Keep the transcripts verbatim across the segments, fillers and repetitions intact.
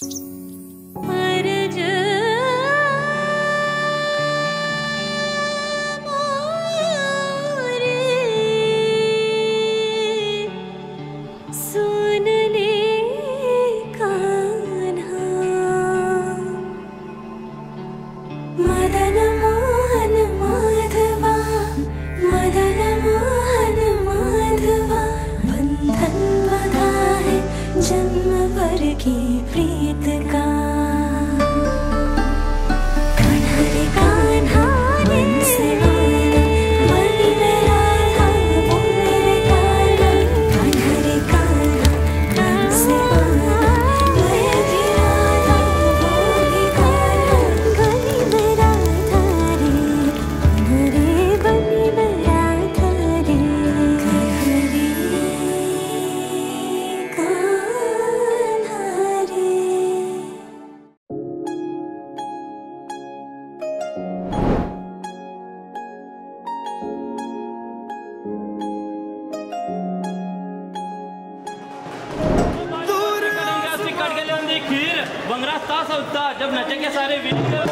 जब नचेंगे सारे वीर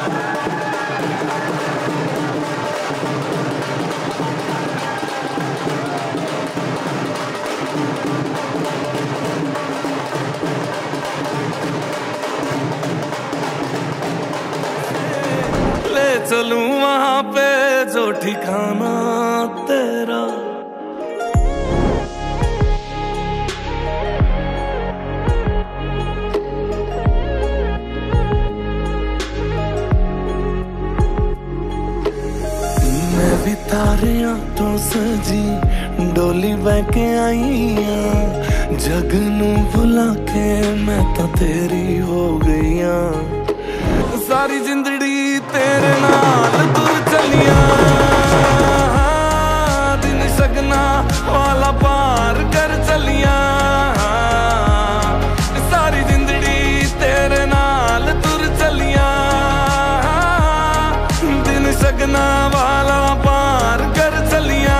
ले चलूं वहां पे जो ठिकाना तेरा। भी तारियां तो सजी डोली बहके आई हाँ, जग नू भुला के मैं तो तेरी हो गई हाँ। सारी जिंदड़ी तेरे नाल तुर चलिया, दिन सगना वाला पार कर चलिया। सारी जिंदड़ी तेरे नाल तुर चलिया, दिन सगना वाला पार कर चलिया।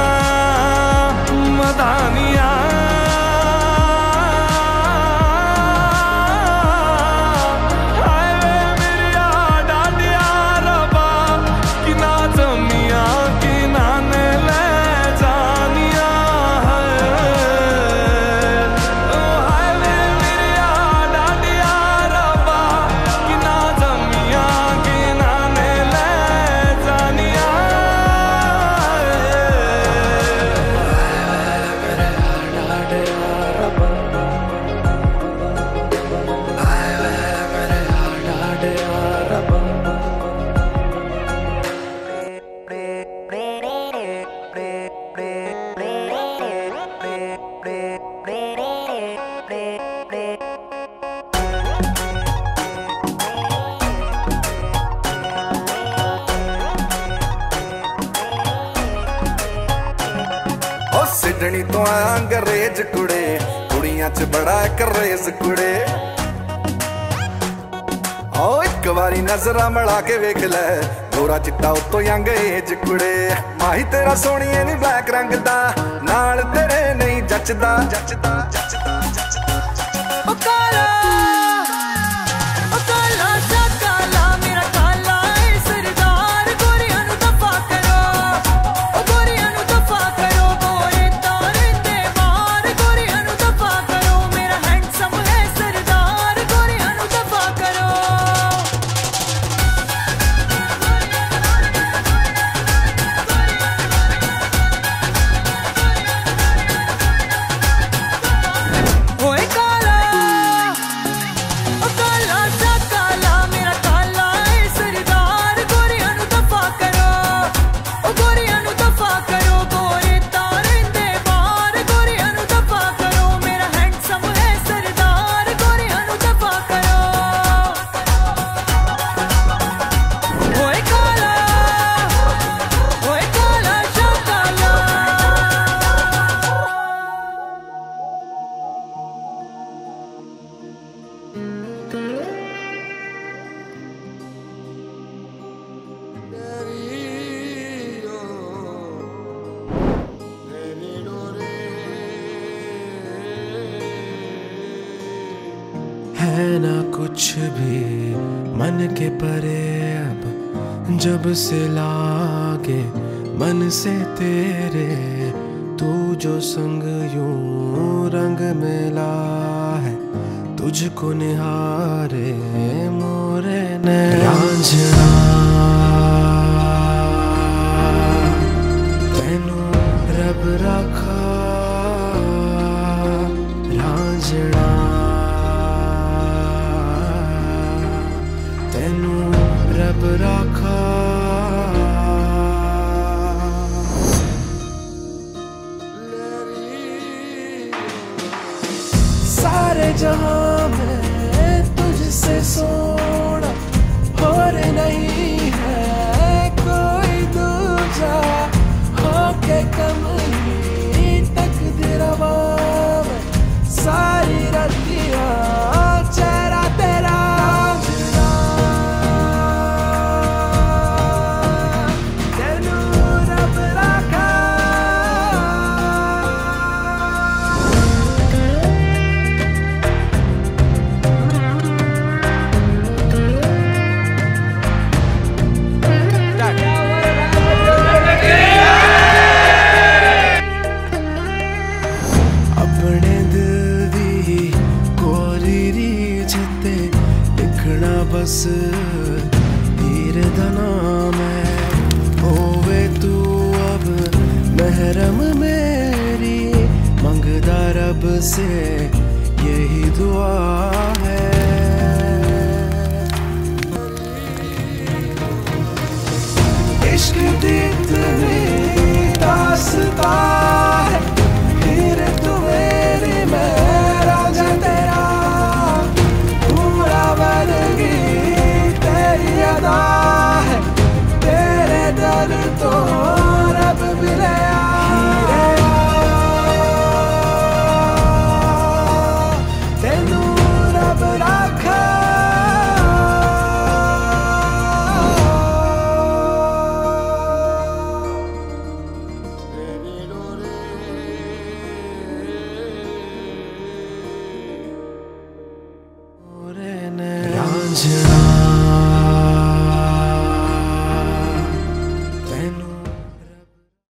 मदानिया हाय वे मेरिया डाडिया रबा कि ना जमिया कि ना ने ले जानिया है। हाय वे मेरिया डाडिया रबा कि ना जमिया कि ना ने ले जानिया। सिडनी तो आया अंग्रेज कुड़े, कुड़ियां च बड़ा क्रेज कुड़े। ओ एक बारी नजरा मिला के वेख ले, गोरा चिट्टा उतो यंग एज कुड़े। माही तेरा सोहणीए नी ब्लैक रंग दा, नाल तेरे नहीं जचदा जचदा जचदा जचदा। ओ काला ओ काला सा काला मेरा काला ए सरदार, गोरियां नू दफा करो ओ गोरियां नू दफा करो। गोरे तारे दे मार गोरियां नू दफा करो, मेरा हैंडसम है सरदार, गोरियां नू दफा करो। है ना कुछ भी मन के परे अब, जब से लागे मन से तेरे, तू जो संग यूं रंग मिला है, तुझको निहारे मोरे नैना। तेनू रब रखा रांझणा, तेनू रब रखा। सारे जहां में तुझसे सोना और नहीं है कोई दूजा, होके कमली तकदीरवा में सारी रतिया चेहरा तेरा। तेनू रब रखा। अपने दिल दी कोरी रीझते लिखना बस तीर दा नाम है, होवे तू अब महरम मेरी, मंगदा रब से यही दुआ है। इश्क दी इतनी दास्तां है, फिर तू मेरी मैं राजा तेरा, पूरा वर्गी तेरी अदा है, तेरे दर तो रब मिले। तेनू रब रखा। मोरे नैना।